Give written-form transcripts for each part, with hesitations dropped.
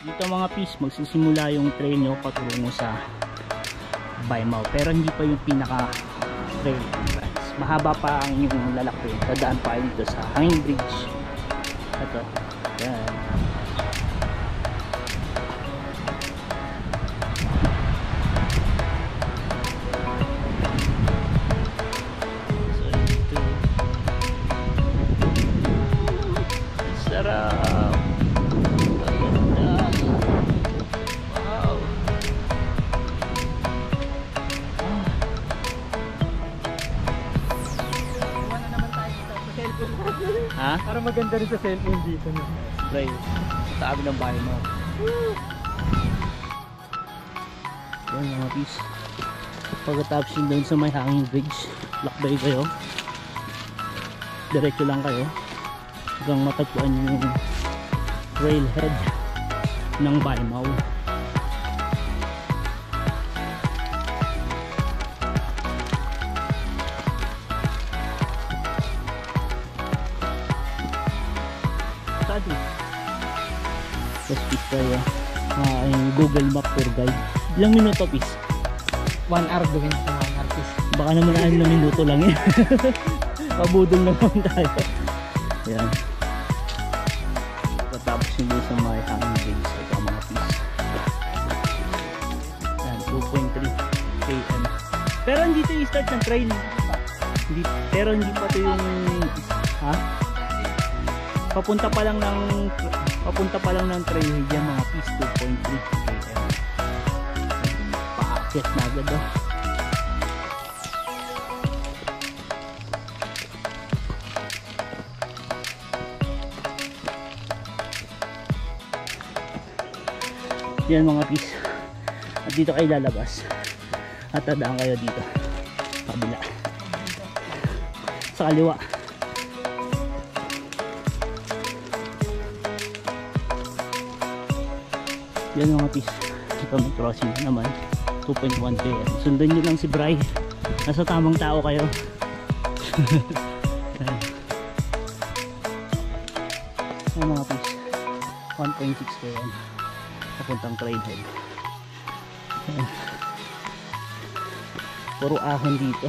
Dito mga peace, magsisimula yung trail nyo patungo sa BAIMAO. Pero hindi pa yung pinaka trail entrance. Mahaba pa ang yung lalaki. Dadaan pa dito sa hanging bridge. Ito. Yan. So dito. Sarap. Ha? Para maganda rin sa cellphone dito na. Right. Sa tabi ng BAIMAO. Yan mga peace. Pagkatapos yun doon sa may hanging bridge, lakbay kayo. Diretso lang kayo hanggang matagpuan nyo yung trailhead ng BAIMAO. Tapos peace tayo yung Google Map tour guide. Ilang minuto peace? 1 hour gawin sa 1 hour peace. Baka naman na ilang minuto lang yan. Pabudol naman tayo. Yan. Patapos hindi sa may hanging bridge. Ito mga peace. Yan, 2.3 km. Pero hindi ito yung start ng trail. Pero hindi pa ito yung papunta pa lang ng trail yan mga peace. 2.3 km. Paakyat na agad daw. Yan mga peace. At dito kayo lalabas at dadaan kayo dito kabila sa kaliwa. Yan mga peace. Ito may crossing naman 2.1 km. Sundan nyo lang si Bray. Nasa tamang tao kayo. Yan mga peace. 1.6 km papuntang trailhead. Puro ahon dito.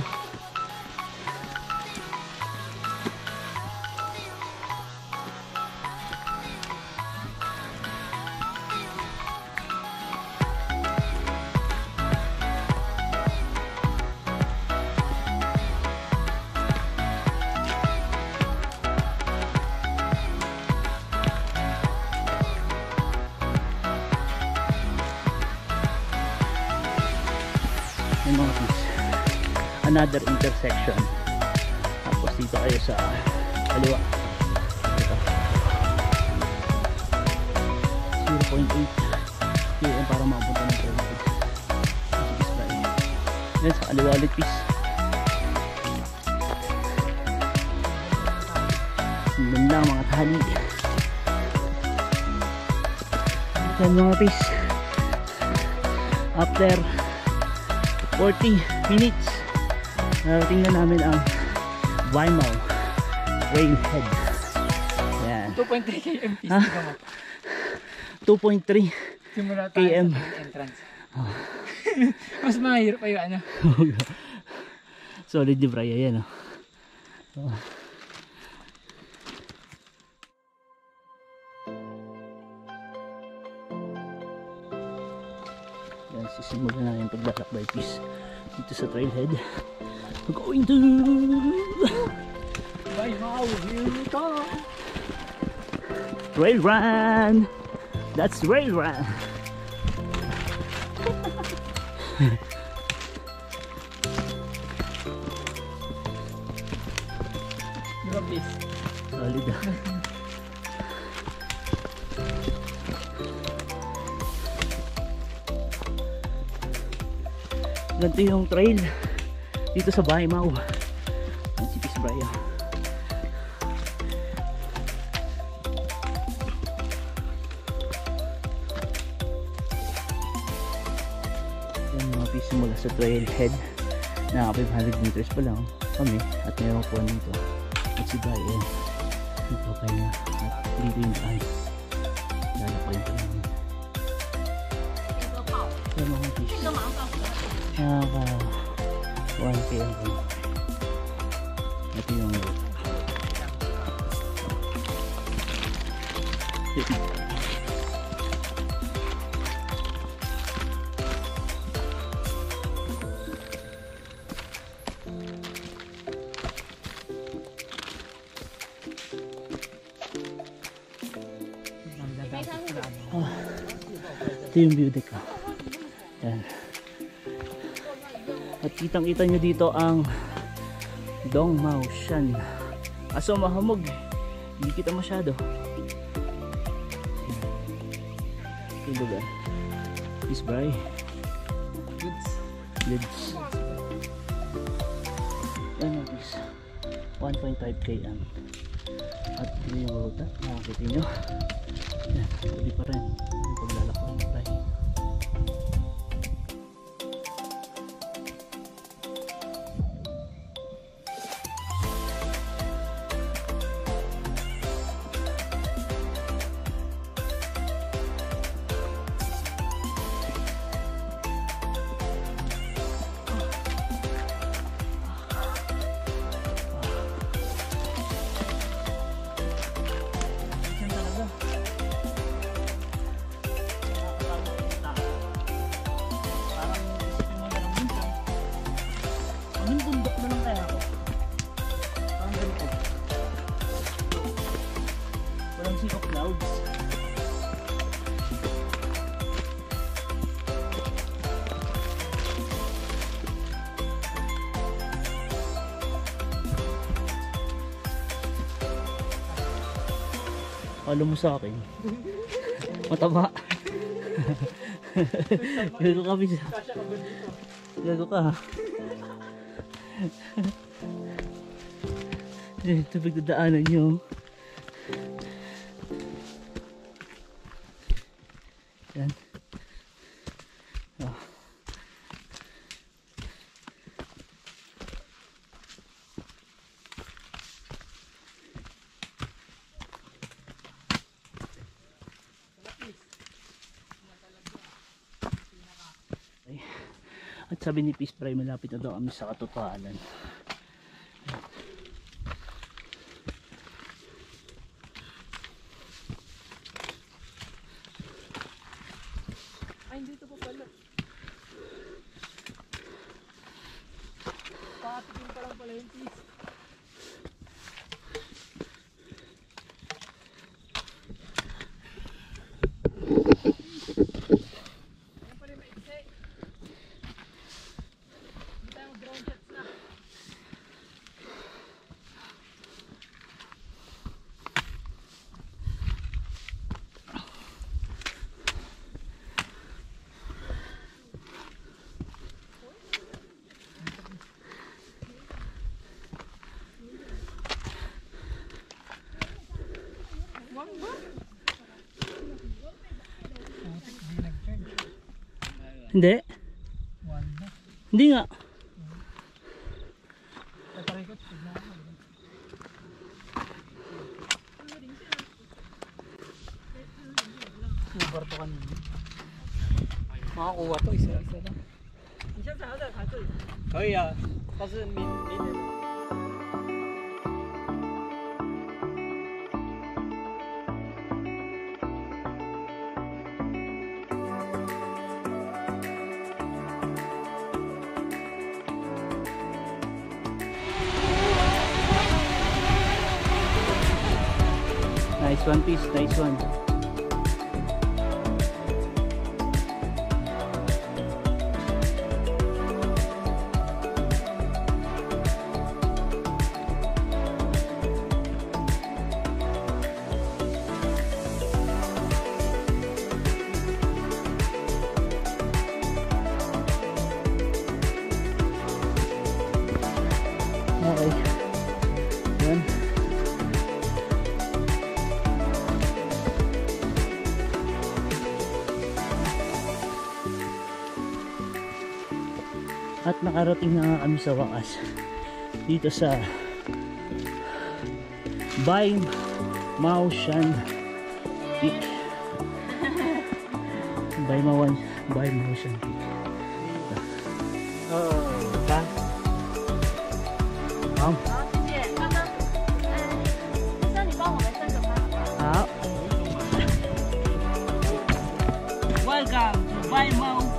Another intersection. Tapos dito kayo sa kaliwa. Ito. 0.8 km para mapunta ng trailhead. Yan sa kaliwa ulit peace. Sundan lang mga tali. Yan mga peace. After 40 minutes tingnan namin ang BAIMAO trailhead. Yan. 2.3 km peace. 2.3 km entrance. Mas mahirap pa yung ano. Solid di Bray. Ayan Yan, sisimulan na yung paglalakbay peace dito sa trailhead. We're going to BAIMAO. Here we go. Trail run. That's trail run. Drop this. Solid Ganito yung trail dito sa BAIMAO. Ang sipis Bray. Yan mga piso mula sa trailhead na 500 meters pa lang kami at mayroon po dito at si Bray nagpapay na at dito yung daan lalakay pa namin. piece. Nakaka 1k ang rin. Ito yung road. Ito yung view deck. Yan. At kitang kita nyo dito ang BAIMAO SHAN. Aso mahamog, hindi kita masyado. Ito yung lugar. Peace bye. Goods. Yan ang peace. 1.5k ang. At ito yung road. Nakakita nyo. Yan, hindi pa rin. Yung paglalakad ng tayo. Of clouds. Alam mo sa akin mataba. Gago ka bisa. Gago ka. Ito pagdadaanan nyo. Yan. Oh. At sabi ni Peace Fry, malapit na daw kami sa katotohanan. Ay, dito pa pala. Pakitin pa lang pala yung piece. Ayan pala yung maiksi. Hindi tayo drone shots na. Hindi. Hindi nga. Uber to kanina. Makakuha to isa-isa lang. Isa sa hada, hato. 可以啊，但是明年。 Nice one piece, nice one. Okay. Yan. At nakarating na nga kami sa wakas dito sa BAIMAO SHAN Peak. BAIMAO SHAN Peak. 三。好。 好，谢谢。刚刚，医生，你帮我们3个拍好不好？ 好。Welcome to BAIMAO